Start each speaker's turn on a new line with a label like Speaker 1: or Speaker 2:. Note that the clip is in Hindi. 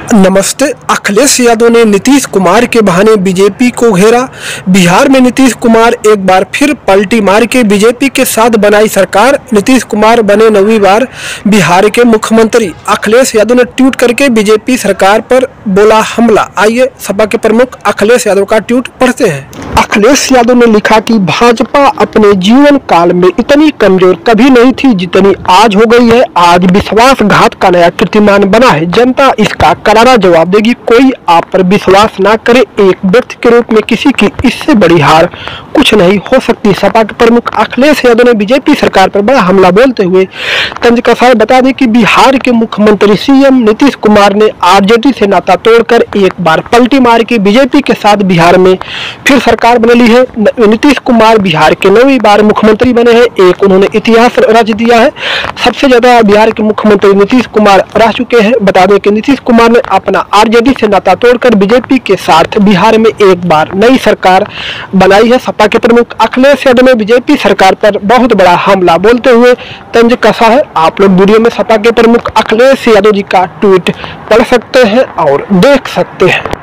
Speaker 1: नमस्ते। अखिलेश यादव ने नीतीश कुमार के बहाने बीजेपी को घेरा। बिहार में नीतीश कुमार एक बार फिर पलटी मार के बीजेपी के साथ बनाई सरकार। नीतीश कुमार बने 9वीं बार बिहार के मुख्यमंत्री। अखिलेश यादव ने ट्वीट करके बीजेपी सरकार पर बोला हमला। आइए सपा के प्रमुख अखिलेश यादव का ट्वीट पढ़ते हैं। अखिलेश यादव ने लिखा कि भाजपा अपने जीवन काल में इतनी कमजोर कभी नहीं थी जितनी आज हो गई है। आज विश्वासघात का नया कीर्तिमान बना है। जनता इसका करारा जवाब देगी। कोई आप पर विश्वास ना करे। एक व्यक्ति के रूप में किसी की इससे बड़ी हार कुछ नहीं हो सकती। सपा के प्रमुख अखिलेश यादव ने बीजेपी सरकार पर बड़ा हमला बोलते हुए तंज कसा। बता दें कि बिहार के मुख्यमंत्री सीएम नीतीश कुमार ने आरजेडी से नाता तोड़कर एक बार पलटी मार के बीजेपी के साथ बिहार में फिर सरकार बना ली है। नीतीश कुमार बिहार के 9वीं बार मुख्यमंत्री बने हैं। एक उन्होंने इतिहास रच दिया है। सबसे ज्यादा बिहार के मुख्यमंत्री नीतीश कुमार रह चुके हैं। बता दें कि नीतीश कुमार ने अपना आरजेडी से नाता तोड़कर बीजेपी के साथ बिहार में एक बार नई सरकार बनाई है। सपा के प्रमुख अखिलेश यादव ने बीजेपी सरकार पर बहुत बड़ा हमला बोलते हुए तंज कसा है। आप लोग वीडियो में सपा के प्रमुख अखिलेश यादव जी का ट्वीट पढ़ सकते हैं और देख सकते हैं।